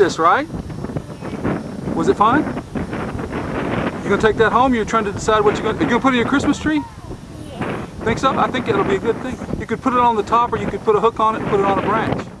this, right? Was it fun? You gonna take that home? You're trying to decide what you're gonna put it in your Christmas tree? Yeah. Think so? I think it'll be a good thing. You could put it on the top, or you could put a hook on it and put it on a branch.